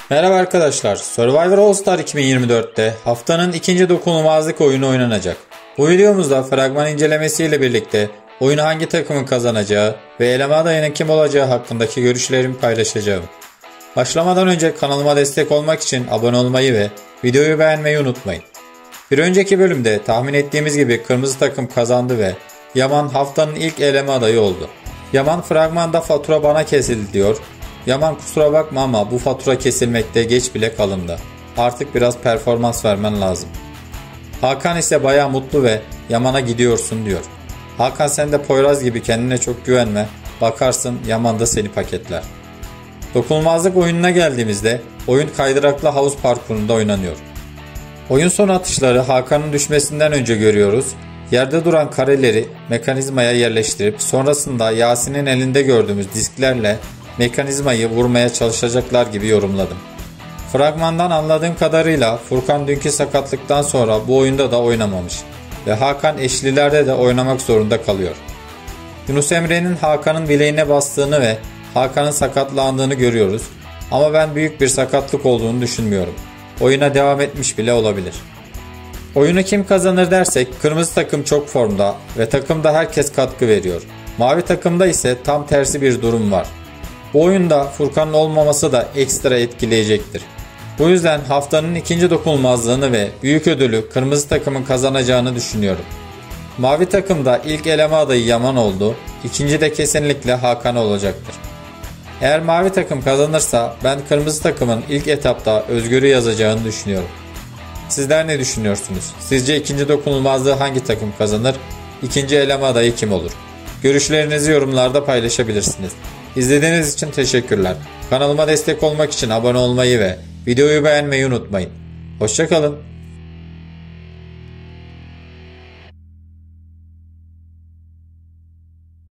Merhaba arkadaşlar, Survivor All Star 2024'te haftanın ikinci dokunulmazlık oyunu oynanacak. Bu videomuzda fragman incelemesiyle birlikte oyunu hangi takımın kazanacağı ve eleme adayının kim olacağı hakkındaki görüşlerimi paylaşacağım. Başlamadan önce kanalıma destek olmak için abone olmayı ve videoyu beğenmeyi unutmayın. Bir önceki bölümde tahmin ettiğimiz gibi kırmızı takım kazandı ve Yaman haftanın ilk eleme adayı oldu. Yaman fragmanda fatura bana kesildi diyor. Yaman kusura bakma ama bu fatura kesilmekte geç bile kalındı. Artık biraz performans vermen lazım. Hakan ise baya mutlu ve Yaman'a gidiyorsun diyor. Hakan sen de Poyraz gibi kendine çok güvenme. Bakarsın Yaman da seni paketler. Dokunulmazlık oyununa geldiğimizde oyun kaydıraklı havuz parkurunda oynanıyor. Oyun son atışları Hakan'ın düşmesinden önce görüyoruz. Yerde duran kareleri mekanizmaya yerleştirip sonrasında Yasin'in elinde gördüğümüz disklerle mekanizmayı vurmaya çalışacaklar gibi yorumladım. Fragmandan anladığım kadarıyla Furkan dünkü sakatlıktan sonra bu oyunda da oynamamış ve Hakan eşlilerde de oynamak zorunda kalıyor. Yunus Emre'nin Hakan'ın bileğine bastığını ve Hakan'ın sakatlandığını görüyoruz ama ben büyük bir sakatlık olduğunu düşünmüyorum. Oyuna devam etmiş bile olabilir. Oyunu kim kazanır dersek kırmızı takım çok formda ve takımda herkes katkı veriyor. Mavi takımda ise tam tersi bir durum var. Bu oyunda Furkan'ın olmaması da ekstra etkileyecektir. Bu yüzden haftanın ikinci dokunulmazlığını ve büyük ödülü kırmızı takımın kazanacağını düşünüyorum. Mavi takımda ilk eleme adayı Yaman oldu, ikinci de kesinlikle Hakan olacaktır. Eğer mavi takım kazanırsa ben kırmızı takımın ilk etapta Özgür'ü yazacağını düşünüyorum. Sizler ne düşünüyorsunuz? Sizce ikinci dokunulmazlığı hangi takım kazanır? İkinci eleme adayı kim olur? Görüşlerinizi yorumlarda paylaşabilirsiniz. İzlediğiniz için teşekkürler. Kanalıma destek olmak için abone olmayı ve videoyu beğenmeyi unutmayın. Hoşça kalın.